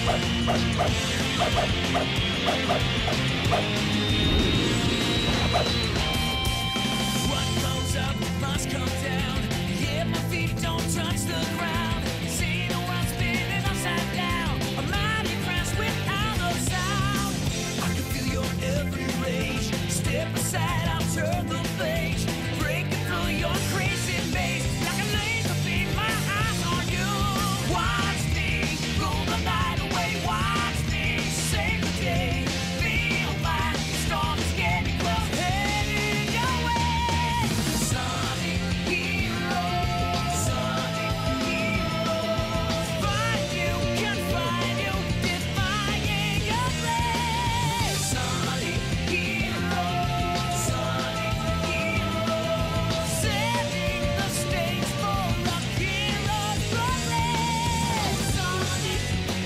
What goes up must come down. Yeah, my feet don't touch the ground. See the world spinning upside down. I'm not impressed with how those sound. I can feel your every rage. Step aside, I'll turn the page. Breaking through your crazy maze. Like a laser beam, my eyes on you. Watch me rule the night away. Watch me save the day. Feel my storm is getting close. Heading your way. Sonic heroes. Sonic heroes. Find you, confine you, defying your blade. Sonic heroes. Sonic heroes. Setting the stage for a hero's parade. Sonic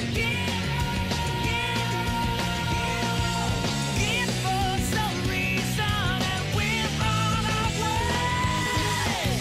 heroes. Give us a reason and we're on our way.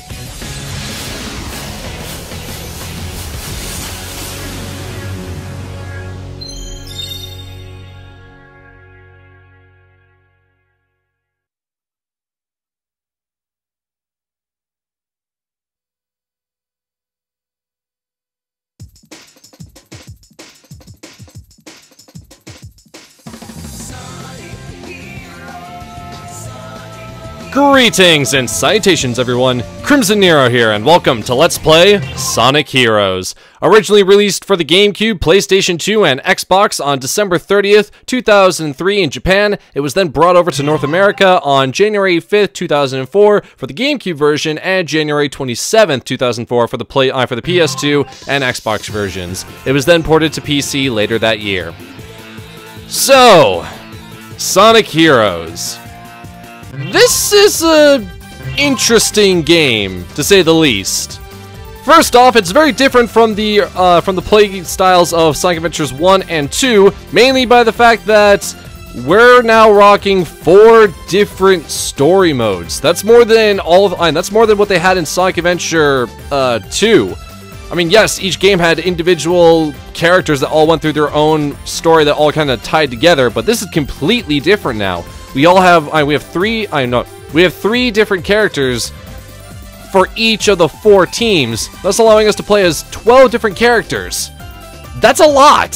Greetings and salutations everyone, Crimson Nero here, and welcome to Let's Play Sonic Heroes. Originally released for the GameCube, PlayStation 2, and Xbox on December 30th, 2003 in Japan, it was then brought over to North America on January 5th, 2004 for the GameCube version, and January 27th, 2004 for the PS2 and Xbox versions. It was then ported to PC later that year. So, Sonic Heroes. This is a interesting game, to say the least. First off, it's very different from the play styles of Sonic Adventures 1 and 2, mainly by the fact that we're now rocking 4 different story modes. That's more than that's more than what they had in Sonic Adventure 2. I mean, yes, each game had individual characters that all went through their own story that all kind of tied together, but this is completely different now. We have 3 different characters for each of the 4 teams, thus allowing us to play as 12 different characters. That's a lot.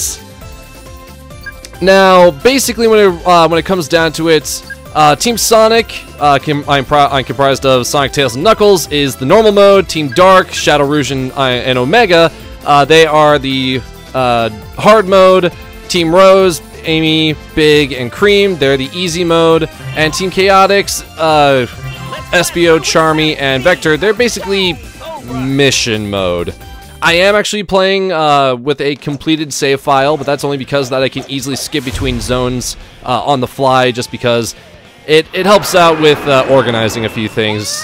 Now, basically, when it comes down to it, Team Sonic, I'm comprised of Sonic, Tails, and Knuckles, is the normal mode. Team Dark, Shadow, Rouge, and Omega, they are the hard mode. Team Rose, Amy, Big, and Cream, they're the easy mode. And Team Chaotix, Espio, Charmy, and Vector, they're basically mission mode. I am actually playing with a completed save file, but that's only because that I can easily skip between zones on the fly, just because it helps out with organizing a few things.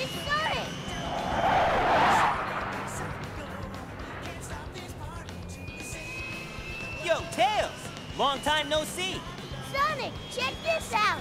Yo, Tails! Long time no see! Sonic, check this out!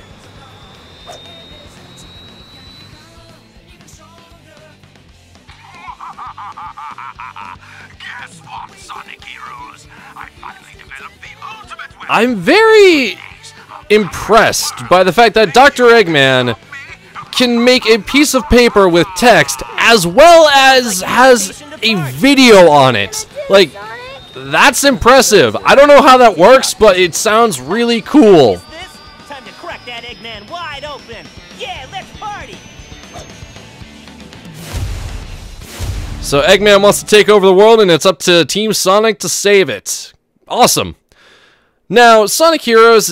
Guess what, Sonic Heroes? I finally developed the ultimate weapon. I'm very impressed by the fact that Dr. Eggman can make a piece of paper with text as well as has a video on it. Like, that's impressive. I don't know how that works, but it sounds really cool. Is this? Time to crack that Eggman wide open! Yeah, let's party! So Eggman wants to take over the world, and it's up to Team Sonic to save it. Awesome. Now, Sonic Heroes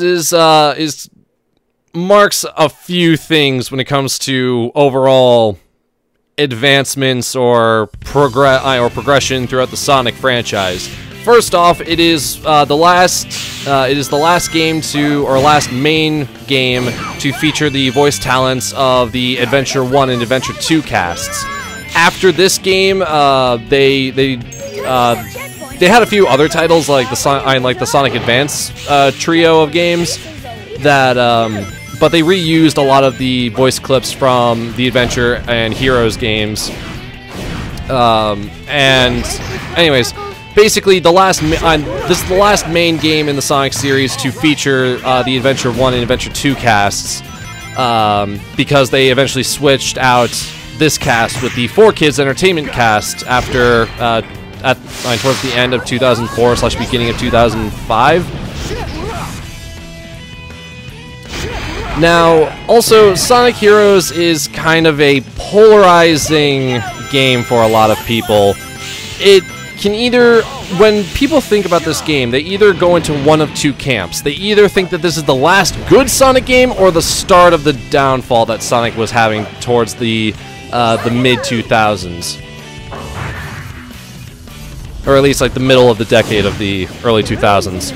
marks a few things when it comes to overall advancements or progression throughout the Sonic franchise. First off, it is the last game to, or last main game to feature the voice talents of the Adventure 1 and Adventure 2 casts. After this game, they had a few other titles like the Sonic Advance trio of games that, but they reused a lot of the voice clips from the Adventure and Heroes games. And anyways, basically this is the last main game in the Sonic series to feature the Adventure 1 and Adventure 2 casts, because they eventually switched out this cast with the 4Kids Entertainment cast after towards the end of 2004 / beginning of 2005. Now, also, Sonic Heroes is kind of a polarizing game for a lot of people. It can either, when people think about this game, they either go into one of two camps. They either think that this is the last good Sonic game or the start of the downfall that Sonic was having towards the mid-2000s. Or at least like the middle of the decade of the early 2000s.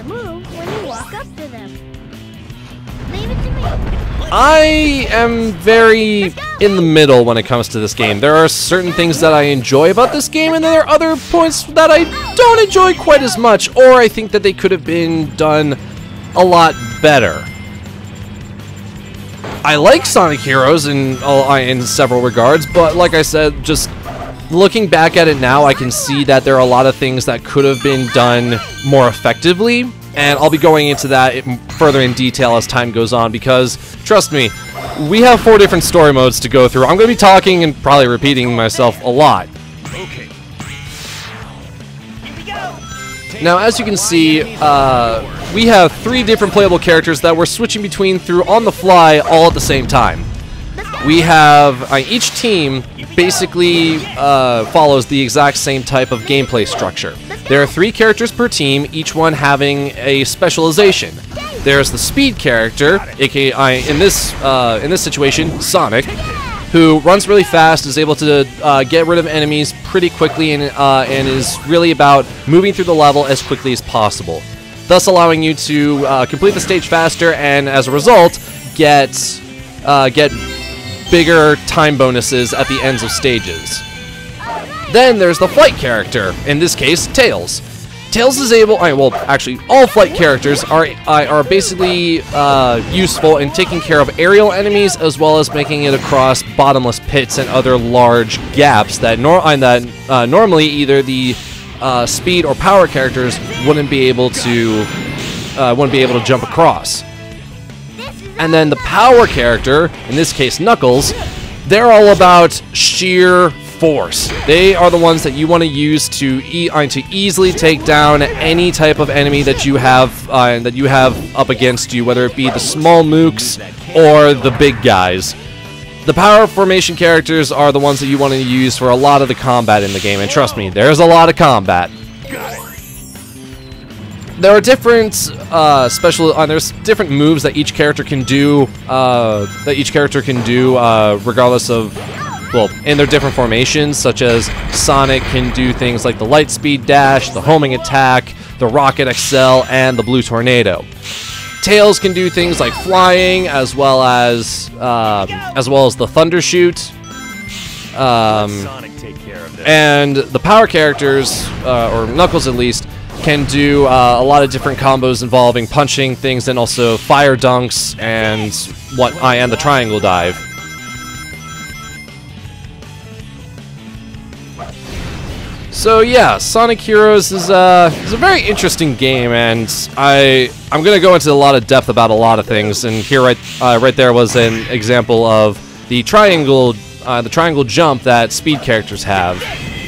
I am very in the middle when it comes to this game. There are certain things that I enjoy about this game, and then there are other points that I don't enjoy quite as much, or I think that they could have been done a lot better. I like Sonic Heroes in several regards, but like I said, just looking back at it now, I can see that there are a lot of things that could have been done more effectively. And I'll be going into that further in detail as time goes on, because, trust me, we have 4 different story modes to go through. I'm going to be talking and probably repeating myself a lot. Okay. Here we go. Now, as you can see, we have 3 different playable characters that we're switching between through on the fly all at the same time. We have, each team basically follows the exact same type of gameplay structure. There are 3 characters per team, each one having a specialization. There's the speed character, aka in this situation, Sonic, who runs really fast, is able to get rid of enemies pretty quickly, and is really about moving through the level as quickly as possible, thus allowing you to complete the stage faster, and as a result, get bigger time bonuses at the ends of stages. Then there's the flight character, in this case, Tails. Tails is able, well, actually, all flight characters are basically useful in taking care of aerial enemies, as well as making it across bottomless pits and other large gaps that normally either the speed or power characters wouldn't be able to jump across. And then the power character, in this case Knuckles, they're all about sheer force. They are the ones that you want to use to easily take down any type of enemy that you have up against you, whether it be the small mooks or the big guys. The power formation characters are the ones that you want to use for a lot of the combat in the game, and trust me, there's a lot of combat. There are different there's different moves that each character can do. Regardless of, well, in their different formations, such as Sonic can do things like the light speed dash, the homing attack, the rocket XL, and the blue tornado. Tails can do things like flying, as well as the thunder shoot. Sonic take care of this. And the power characters, or Knuckles at least, can do a lot of different combos involving punching things, and also fire dunks and the triangle dive. So yeah, Sonic Heroes is a very interesting game, and I'm gonna go into a lot of depth about a lot of things. And here, right there was an example of the triangle jump that speed characters have,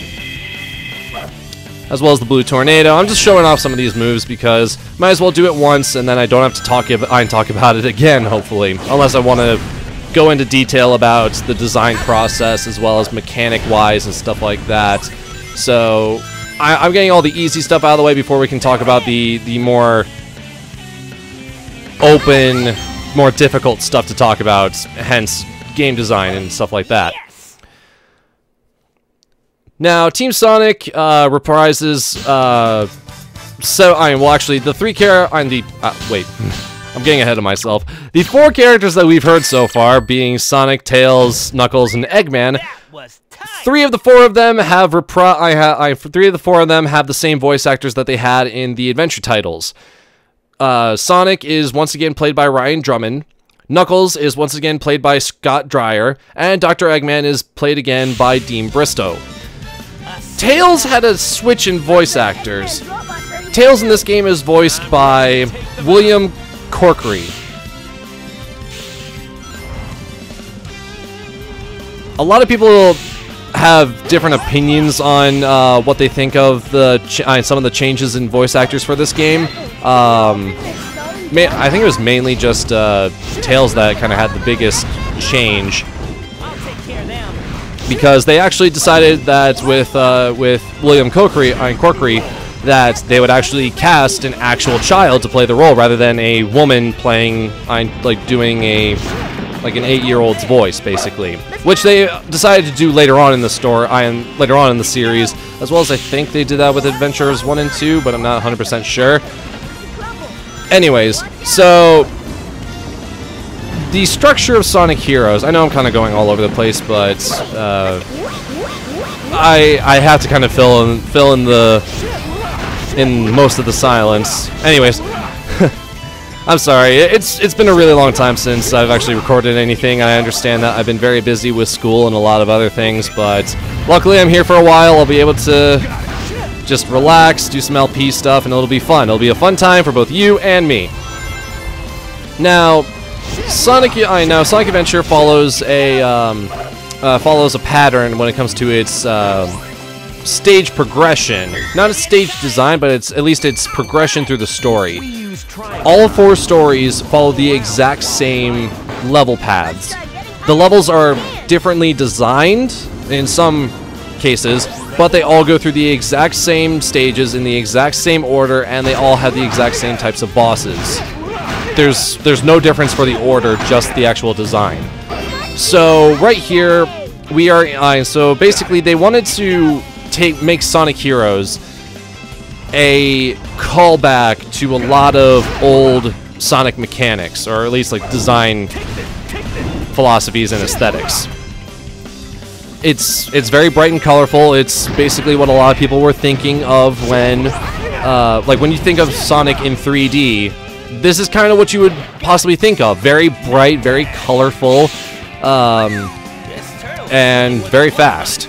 as well as the blue tornado. I'm just showing off some of these moves because might as well do it once, and then I don't have to talk about it again, hopefully, unless I want to go into detail about the design process as well as mechanic-wise and stuff like that. So I'm getting all the easy stuff out of the way before we can talk about the more open, more difficult stuff to talk about, hence game design and stuff like that. Now, Team Sonic reprises the 3 wait, I'm getting ahead of myself. The 4 characters that we've heard so far, being Sonic, Tails, Knuckles, and Eggman, 3 of the 4 of them have the same voice actors that they had in the adventure titles. Sonic is once again played by Ryan Drummond. Knuckles is once again played by Scott Dreyer, and Dr. Eggman is played again by Dean Bristow. Tails had a switch in voice actors. Tails in this game is voiced by William Corkery. A lot of people have different opinions on what they think of some of the changes in voice actors for this game. I think it was mainly just Tails that kind of had the biggest change, because they actually decided that with William Corkery that they would actually cast an actual child to play the role rather than a woman playing doing an 8-year-old's voice, basically, which they decided to do later on in the later on in the series, as well as I think they did that with Adventures 1 and 2, but I'm not 100% sure. Anyways, so the structure of Sonic Heroes, I know I'm kind of going all over the place, but I have to kind of fill in most of the silence. Anyways, I'm sorry. It's been a really long time since I've actually recorded anything. I understand that I've been very busy with school and a lot of other things, but luckily I'm here for a while. I'll be able to just relax, do some LP stuff, and it'll be fun. It'll be a fun time for both you and me. Now, Sonic Adventure follows a pattern when it comes to its stage progression. Not its stage design, but at least its progression through the story. All 4 stories follow the exact same level paths. The levels are differently designed in some cases, but they all go through the exact same stages in the exact same order, and they all have the exact same types of bosses. There's no difference for the order, just the actual design. So right here we are. So basically, they wanted to make Sonic Heroes a callback to a lot of old Sonic mechanics, or at least like design philosophies and aesthetics. It's very bright and colorful. It's basically what a lot of people were thinking of when you think of Sonic in 3D. This is kind of what you would possibly think of. Very bright, very colorful, and very fast.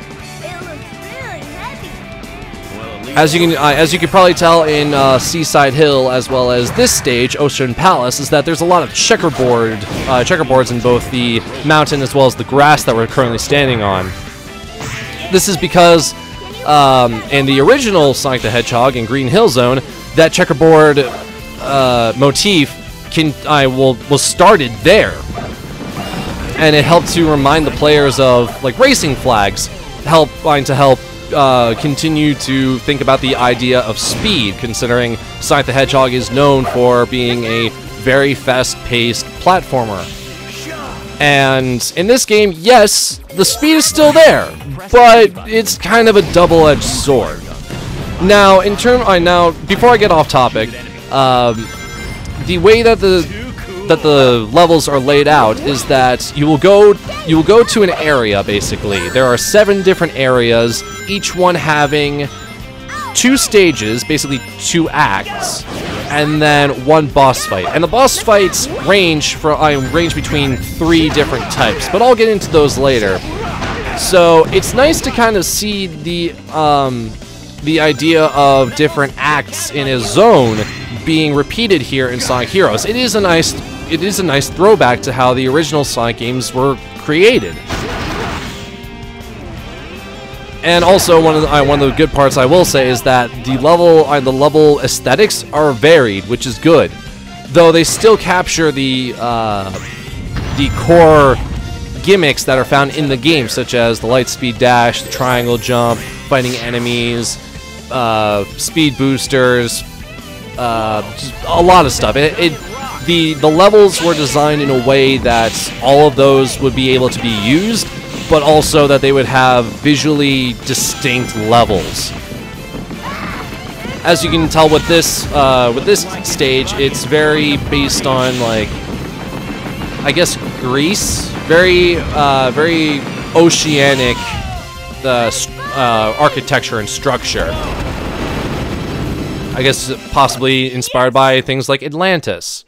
As you can probably tell in Seaside Hill, as well as this stage, Ocean Palace, is that there's a lot of checkerboards in both the mountain as well as the grass that we're currently standing on. This is because in the original Sonic the Hedgehog in Green Hill Zone, that checkerboard motif was started there, and it helped to remind the players of racing flags, to help continue to think about the idea of speed, considering Sonic the Hedgehog is known for being a very fast-paced platformer. And in this game, yes, the speed is still there, but it's kind of a double-edged sword. Now, before I get off topic, the way that the levels are laid out is that you will go to an area. Basically, there are 7 different areas, each one having 2 stages, basically 2 acts, and then 1 boss fight. And the boss fights range between 3 different types, but I'll get into those later. So it's nice to kind of see the idea of different acts in a zone being repeated here in Sonic Heroes. It is a nice throwback to how the original Sonic games were created. And also, one of the good parts I will say is that the level aesthetics are varied, which is good. Though they still capture the core gimmicks that are found in the game, such as the light speed dash, the triangle jump, fighting enemies, speed boosters, just a lot of stuff. The levels were designed in a way that all of those would be able to be used, but also that they would have visually distinct levels. As you can tell with this stage, it's very based on I guess Greece, very oceanic architecture and structure. I guess possibly inspired by things like Atlantis.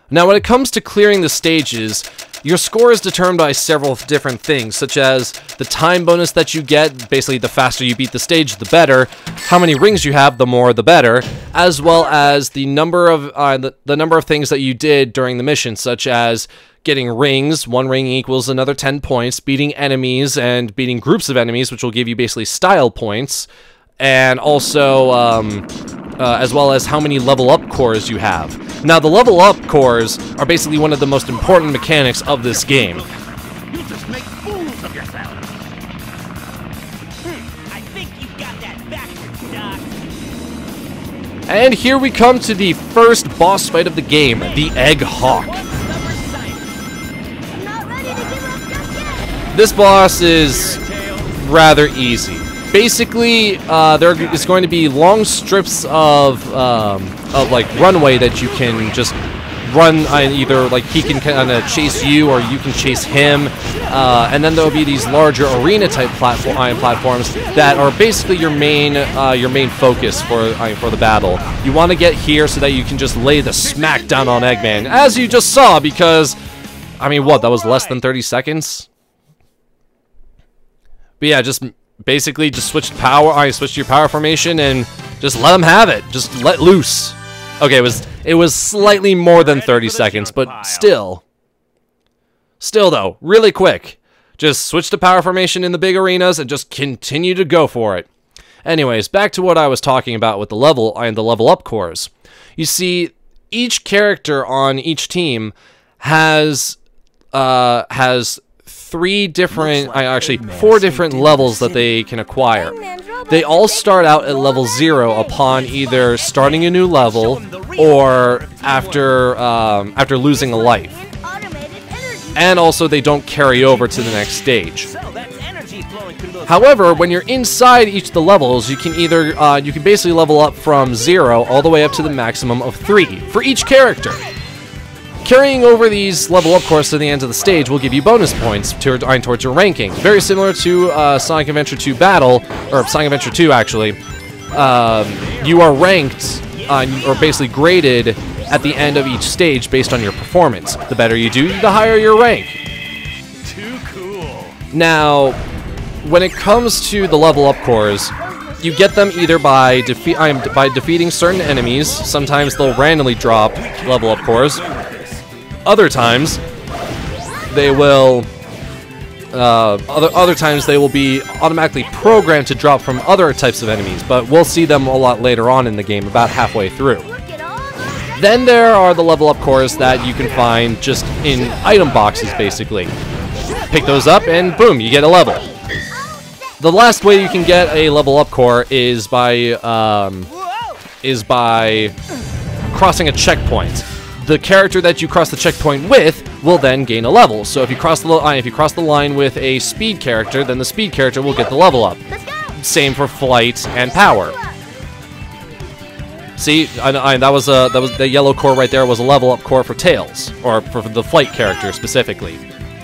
Now, when it comes to clearing the stages, your score is determined by several different things, such as the time bonus that you get, basically the faster you beat the stage, the better, how many rings you have, the more the better, as well as the number of the number of things that you did during the mission, such as getting rings. 1 ring equals another 10 points, beating enemies and beating groups of enemies, which will give you basically style points, and also as well as how many level up cores you have. Now, the level up cores are basically one of the most important mechanics of this game. You just make fools of yourself. I think you got that backwards, Doc. And here we come to the first boss fight of the game, the Egg Hawk. I'm not ready to give up just yet. This boss is rather easy. Basically, there is going to be long strips of like runway that you can just run. Either like he can kind of chase you, or you can chase him. And then there will be these larger arena type platforms that are basically your main focus for the battle. You want to get here so that you can just lay the smack down on Eggman, as you just saw. Because I mean, what, that was less than 30 seconds. But yeah, just basically just switch to your power formation and just let them have it. Just let loose. Okay, it was slightly more than 30 seconds, but still though, really quick. Just switch to power formation in the big arenas and just continue to go for it. Anyways, back to what I was talking about with the level up cores. You see, each character on each team has 4 different levels that they can acquire. They all start out at level 0 upon either starting a new level or after losing a life. And also, they don't carry over to the next stage. However, when you're inside each of the levels, you can basically level up from 0 all the way up to the maximum of 3 for each character. Carrying over these level up cores to the end of the stage will give you bonus points towards your ranking. Very similar to Sonic Adventure 2 Battle, or Sonic Adventure 2 actually. You are ranked, or basically graded, at the end of each stage based on your performance. The better you do, the higher your rank. Too cool. Now, when it comes to the level up cores, you get them either by defeating certain enemies. Sometimes they'll randomly drop level up cores. Other times, they will. Other times they will be automatically programmed to drop from other types of enemies, but we'll see them a lot later on in the game, about halfway through. Then there are the level up cores that you can find just in item boxes, basically. Pick those up and boom, you get a level. The last way you can get a level up core is by crossing a checkpoint. The character that you cross the checkpoint with will then gain a level. So if you cross the line with a speed character, then the speed character will get the level up. Same for flight and power. See, that was the yellow core right there was a level up core for Tails, or for the flight character specifically.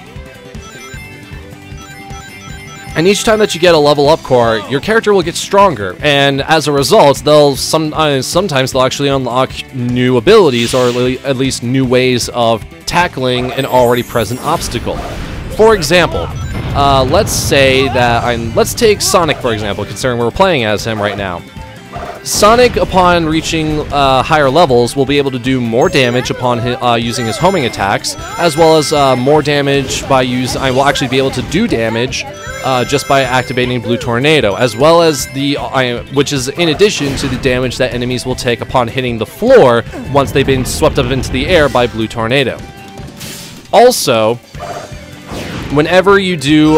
And each time that you get a level up core, your character will get stronger, and as a result, sometimes they'll actually unlock new abilities, or at least new ways of tackling an already present obstacle. For example, let's take Sonic for example, considering we're playing as him right now. Sonic, upon reaching higher levels, will be able to do more damage upon using his homing attacks, as well as more damage by will actually be able to do damage just by activating Blue Tornado, as well as which is in addition to the damage that enemies will take upon hitting the floor once they've been swept up into the air by Blue Tornado. Also, whenever you do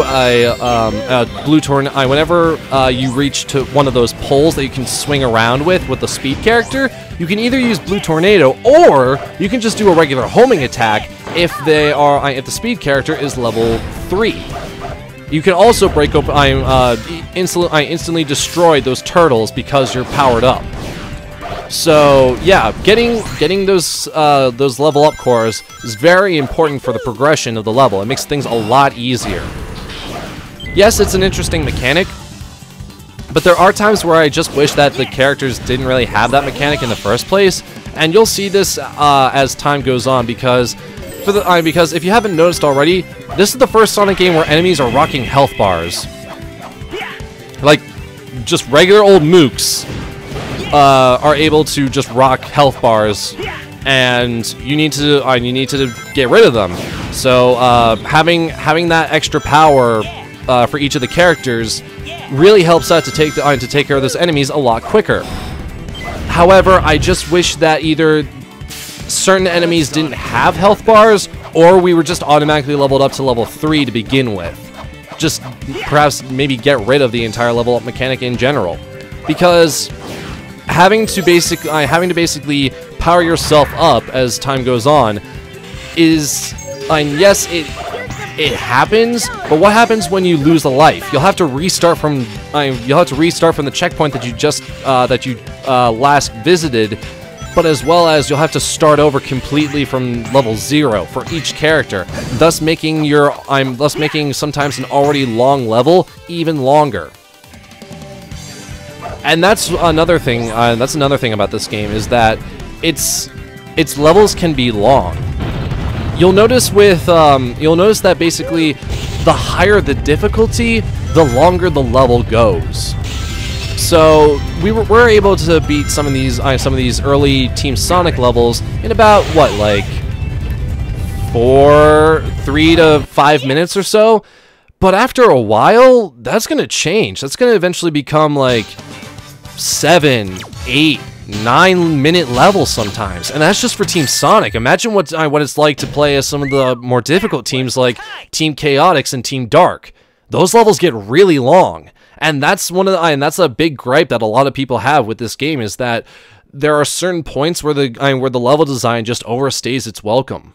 whenever you reach to one of those poles that you can swing around with the speed character, you can either use Blue Tornado, or you can just do a regular homing attack if the speed character is level 3. You can also break open, instantly destroy those turtles because you're powered up. So yeah, getting those level up cores is very important for the progression of the level. It makes things a lot easier. Yes, it's an interesting mechanic, but there are times where I just wish that the characters didn't really have that mechanic in the first place, And you'll see this as time goes on, because because if you haven't noticed already, this is the first Sonic game where enemies are rocking health bars. Like, just regular old mooks are able to just rock health bars, and you need to get rid of them. So having that extra power for each of the characters really helps out to take care of those enemies a lot quicker. However, I just wish that either certain enemies didn't have health bars, or we were just automatically leveled up to level 3 to begin with. Just perhaps maybe get rid of the entire level up mechanic in general, because having to basically power yourself up as time goes on is, yes, it happens, but what happens when you lose a life? You'll have to restart from the checkpoint that you just last visited, but as well as you'll have to start over completely from level 0 for each character, thus making sometimes an already long level even longer. And that's another thing. About this game, is that its levels can be long. You'll notice that basically the higher the difficulty, the longer the level goes. So we're able to beat some of these early Team Sonic levels in about what, like 3 to 5 minutes or so. But after a while, that's gonna change. That's gonna eventually become like 7, 8, 9-minute levels sometimes, and that's just for Team Sonic. Imagine what it's like to play as some of the more difficult teams like Team Chaotix and Team Dark. Those levels get really long, and that's that's a big gripe that a lot of people have with this game, is that there are certain points where the level design just overstays its welcome.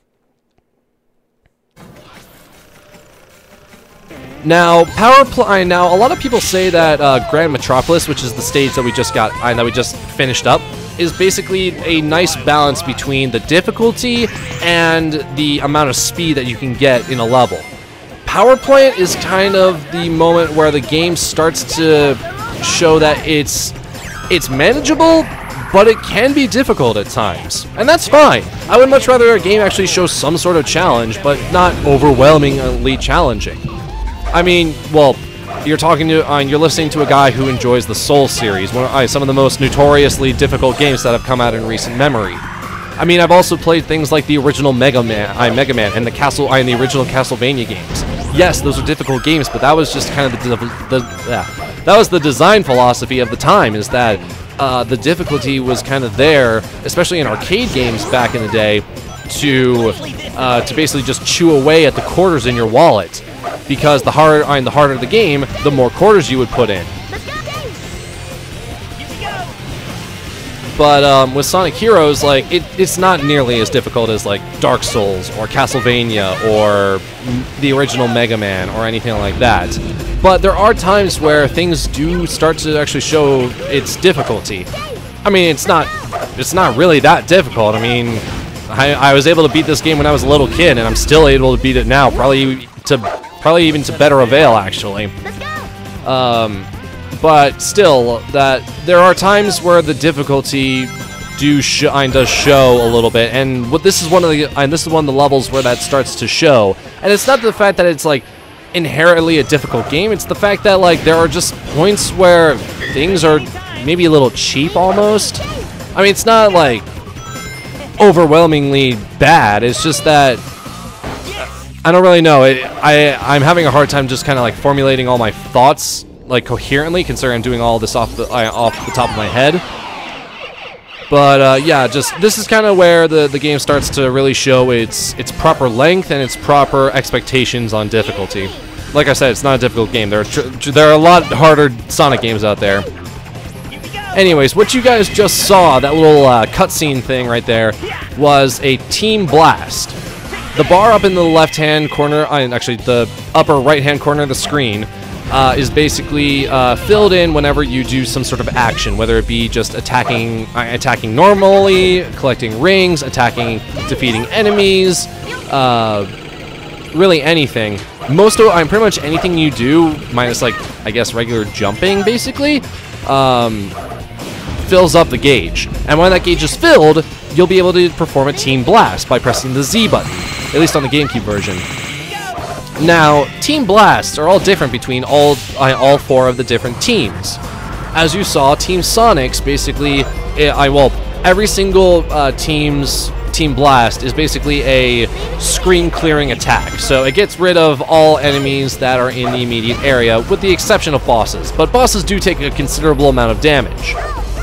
Now, a lot of people say that Grand Metropolis, which is the stage that we just finished up, is basically a nice balance between the difficulty and the amount of speed that you can get in a level. Power Plant is kind of the moment where the game starts to show that it's manageable, but it can be difficult at times, and that's fine. I would much rather a game actually show some sort of challenge, but not overwhelmingly challenging. I mean, well, you're listening to a guy who enjoys the Soul series, some of the most notoriously difficult games that have come out in recent memory. I mean, I've also played things like the original Mega Man and the original Castlevania games. Yes, those are difficult games, but that was just kind of that was the design philosophy of the time, is that the difficulty was kind of there, especially in arcade games back in the day, to basically just chew away at the quarters in your wallet. Because the harder the game, the more quarters you would put in. But with Sonic Heroes, like it's not nearly as difficult as like Dark Souls or Castlevania or the original Mega Man or anything like that. But there are times where things do start to actually show its difficulty. I mean, it's not really that difficult. I mean, I was able to beat this game when I was a little kid, and I'm still able to beat it now, probably even to better avail, actually. But still, that there are times where the difficulty does show a little bit, and this is one of the levels where that starts to show. And it's not the fact that it's like inherently a difficult game; it's the fact that like there are just points where things are maybe a little cheap almost. I mean, it's not like overwhelmingly bad. It's just that I don't really know. I'm having a hard time just kind of like formulating all my thoughts like coherently, considering I'm doing all this off the top of my head. But yeah, just this is kind of where the game starts to really show its proper length and its proper expectations on difficulty. Like I said, it's not a difficult game. There are a lot harder Sonic games out there. Anyways, what you guys just saw, that little cutscene thing right there, was a Team Blast. The bar up in the left-hand corner, actually the upper right-hand corner of the screen, is basically filled in whenever you do some sort of action, whether it be just attacking normally, collecting rings, defeating enemies, really anything. Pretty much anything you do, minus like I guess regular jumping, basically, fills up the gauge. And when that gauge is filled, you'll be able to perform a Team Blast by pressing the Z button, at least on the GameCube version. Now, Team Blasts are all different between all 4 of the different teams. As you saw, Team Sonic's basically, every single team's Team Blast is basically a screen-clearing attack. So it gets rid of all enemies that are in the immediate area, with the exception of bosses. But bosses do take a considerable amount of damage.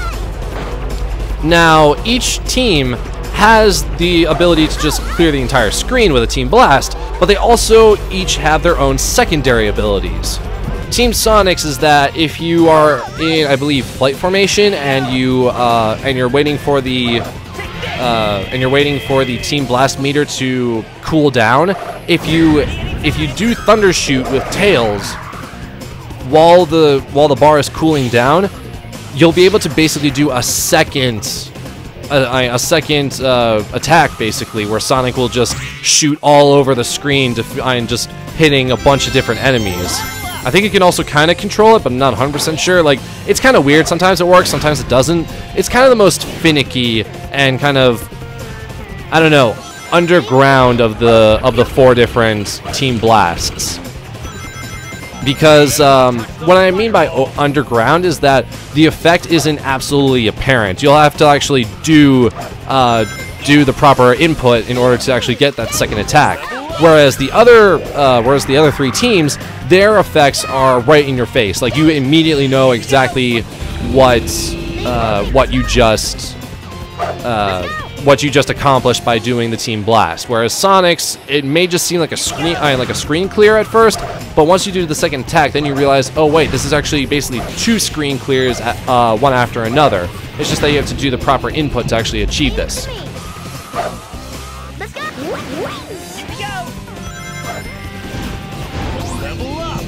Now, each team has the ability to just clear the entire screen with a Team Blast, but they also each have their own secondary abilities. Team Sonic's is that if you are in, I believe, flight formation and you're waiting for the Team Blast meter to cool down, if you do Thunder Shoot with Tails while the bar is cooling down, you'll be able to basically do a second attack, basically, where Sonic will just shoot all over the screen and just hitting a bunch of different enemies. I think you can also kind of control it, but I'm not 100% sure. Like, it's kind of weird. Sometimes it works, sometimes it doesn't. It's kind of the most finicky and kind of, I don't know, underground of the 4 different Team Blasts. Because what I mean by underground is that the effect isn't absolutely apparent. You'll have to actually do the proper input in order to actually get that second attack. Whereas the other 3 teams, their effects are right in your face. Like, you immediately know exactly what you just accomplished by doing the Team Blast. Whereas Sonic's, it may just seem like a screen clear at first, but once you do the second attack, then you realize, oh wait, this is actually basically 2 screen clears, one after another. It's just that you have to do the proper input to actually achieve this. Let's go. Here we go. Level up.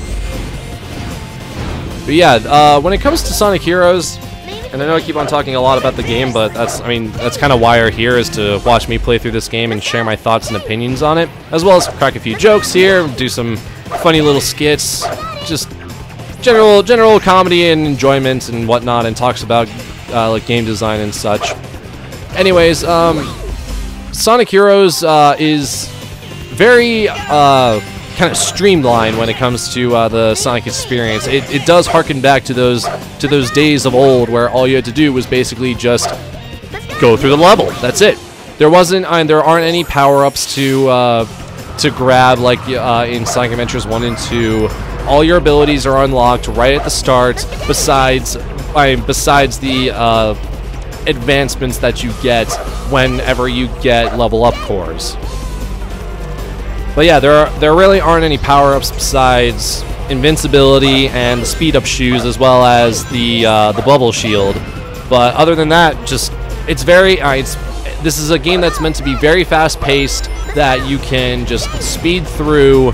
But yeah, when it comes to Sonic Heroes, and I know I keep on talking a lot about the game, but that's kind of why you're here, is to watch me play through this game and share my thoughts and opinions on it, as well as crack a few jokes here, do some funny little skits, just general comedy and enjoyment and whatnot, and talks about like game design and such. Anyways, Sonic Heroes is very kind of streamlined when it comes to the Sonic experience. It does harken back to those days of old where all you had to do was basically just go through the level. That's it. There aren't any power-ups to grab like in Sonic Adventures 1 and 2. All your abilities are unlocked right at the start, besides the advancements that you get whenever you get level up cores. But yeah, there really aren't any power-ups besides invincibility and the speed-up shoes, as well as the bubble shield. But other than that, just this is a game that's meant to be very fast-paced, that you can just speed through,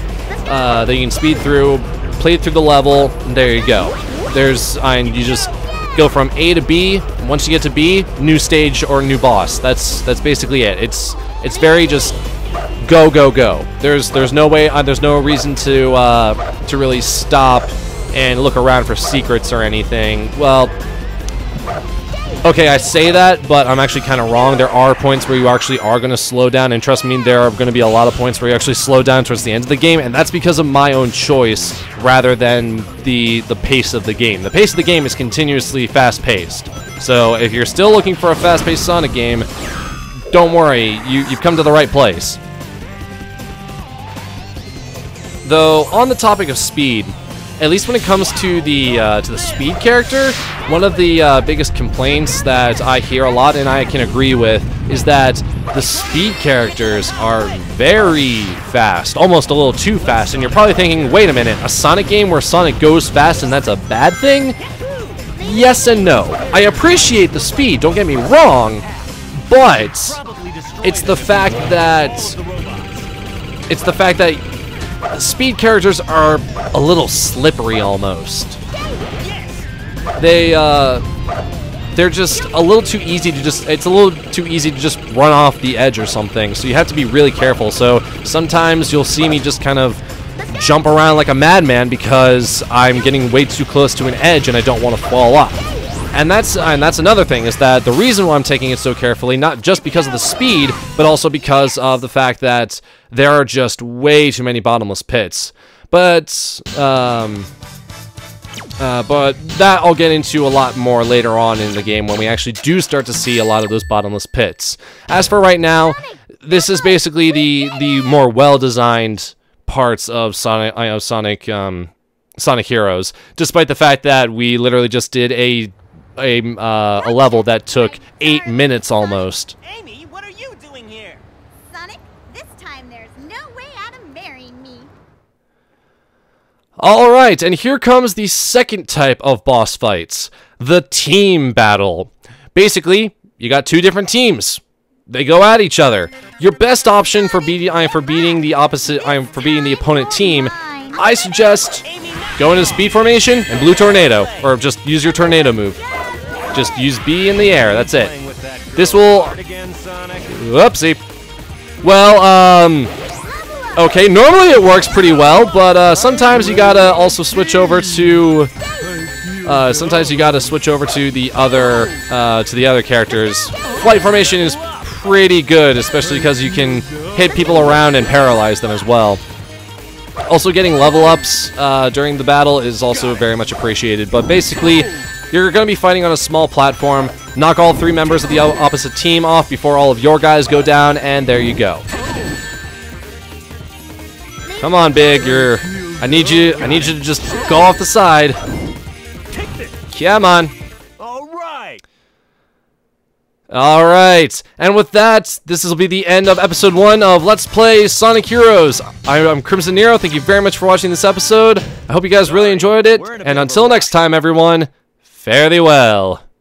play through the level, and there you go. You just go from A to B. Once you get to B, new stage or new boss. That's basically it. It's very just go, go, go. There's no way, there's no reason to really stop and look around for secrets or anything. Well, okay, I say that, but I'm actually kind of wrong. There are points where you actually are going to slow down, and trust me, there are going to be a lot of points where you actually slow down towards the end of the game, and that's because of my own choice rather than the pace of the game. The pace of the game is continuously fast-paced. So if you're still looking for a fast-paced Sonic game, don't worry, you've come to the right place. Though, on the topic of speed, at least when it comes to the speed character, one of the biggest complaints that I hear a lot, and I can agree with, is that the speed characters are very fast, almost a little too fast, and you're probably thinking, wait a minute, a Sonic game where Sonic goes fast and that's a bad thing? Yes and no. I appreciate the speed, don't get me wrong, but it's the fact that speed characters are a little slippery almost. They're just a little too easy to just run off the edge or something, so you have to be really careful. So sometimes you'll see me just kind of jump around like a madman because I'm getting way too close to an edge and I don't want to fall off. And that's another thing, is that the reason why I'm taking it so carefully, not just because of the speed, but also because of the fact that there are just way too many bottomless pits. But that I'll get into a lot more later on in the game when we actually do start to see a lot of those bottomless pits. As for right now, this is basically the more well-designed parts of Sonic Heroes, despite the fact that we literally just did a level that took 8 minutes almost. Amy, what are you doing here? Sonic, this time there's no way out of marrying me. Alright, and here comes the second type of boss fights, the team battle. Basically, you got two different teams. They go at each other. Your best option for beating the opponent team, I suggest go into speed formation and blue tornado, or just use your tornado move. Just use B in the air, that's it. This will... Whoopsie. Well, okay, normally it works pretty well, but sometimes you gotta also switch over to... sometimes you gotta switch over to the other characters. Flight formation is pretty good, especially because you can hit people around and paralyze them as well. Also, getting level ups during the battle is also very much appreciated, but basically, you're going to be fighting on a small platform. Knock all 3 members of the opposite team off before all of your guys go down, and there you go. Come on, Big, I need you to just go off the side. Come on. Alright, and with that, this will be the end of episode 1 of Let's Play Sonic Heroes. I'm Crimson Nero, thank you very much for watching this episode. I hope you guys really enjoyed it, and until next time everyone, fare thee well.